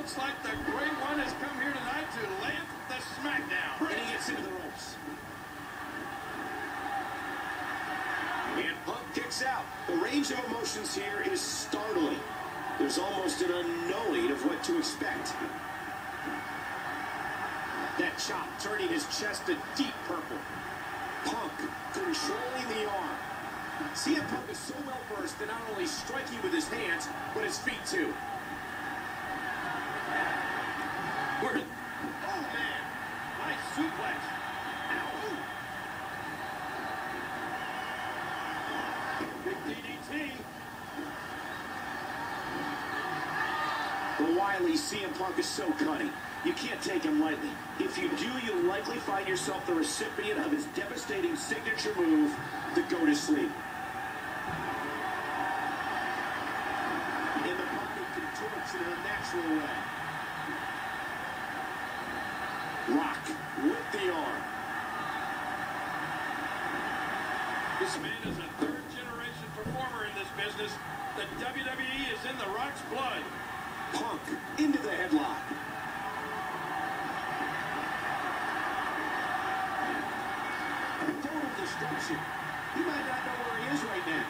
Looks like the Great One has come here tonight to land the smackdown. And he gets into the ropes. And Punk kicks out. The range of emotions here is startling. There's almost an unknowing of what to expect. That chop turning his chest a deep purple. Punk controlling the arm. CM Punk is so well versed in not only striking with his hands, but his feet too. Oh man, nice suplex. Ow. Big DDT. The wily CM Punk is so cunning. You can't take him lightly. If you do, you'll likely find yourself the recipient of his devastating signature move, the go to sleep. And the body contorts in a natural way. Rock with the arm. This man is a third-generation performer in this business. The WWE is in The Rock's blood. Punk into the headlock. Total destruction. He might not know where he is right now.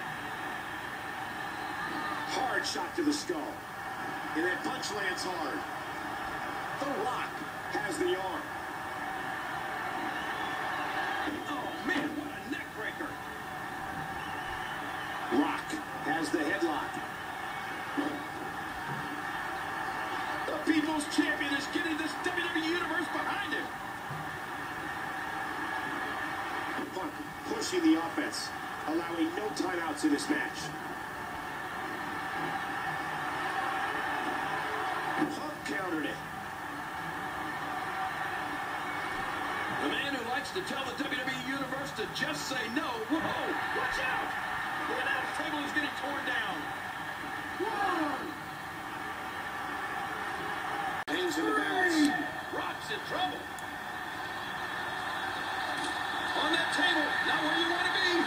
Hard shot to the skull. And that punch lands hard. The Rock has the arm. Oh man, what a neck breaker. Rock has the headlock. The People's Champion is getting this WWE Universe behind him. Punk pushing the offense, allowing no timeouts in this match. Punk countered it. The man who likes to tell the WWE Universe to just say no. Whoa, watch out! The announce table is getting torn down. Whoa! Hangs in the balance. Rock's in trouble. On that table, not where you want to be.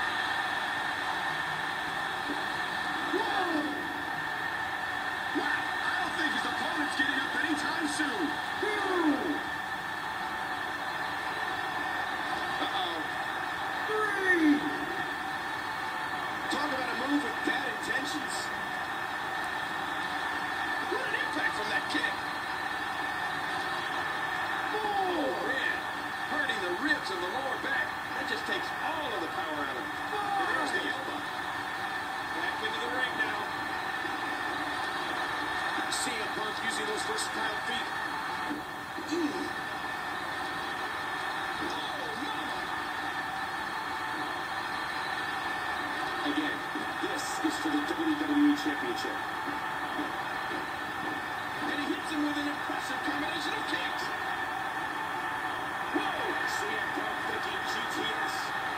Whoa! Wow, I don't think his opponent's getting up anytime soon. Uh-oh. 3. Talk about a move with bad intentions. What an impact from that kick. Oh, man. Hurting the ribs and the lower back. That just takes all of the power out of him. And there's the elbow. Back into the ring now. CM Punk using those versatile feet. Again, this is for the WWE Championship. And he hits him with an impressive combination of kicks. Whoa! CM Punk thinking GTS.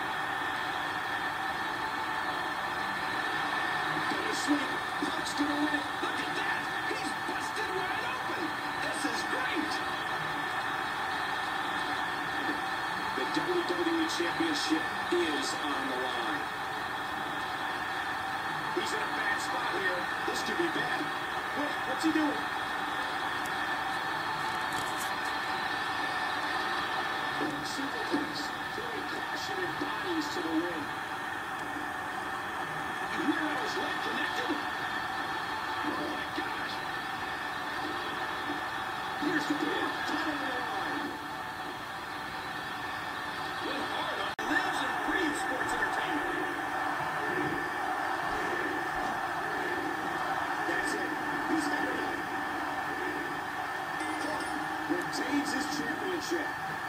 Gonna sweep. Punk's gonna win it. Look at that. He's busted wide open. This is great. The WWE Championship is on the line. He's in a bad spot here. This could be bad. Wait, what's he doing? Superplex, throwing caution and bodies to the wind. You hear how his leg connected? Oh my gosh. Here's the pin. Top of the line. Went hard on lives and breathes sports entertainment. That's it. He's had it. Punk retains his championship.